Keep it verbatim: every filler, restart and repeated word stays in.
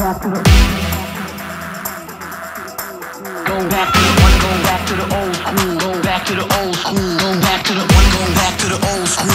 Go back to the, wanna go back to the old school. Go back to the old school. Go back to the, wanna go back to the old school.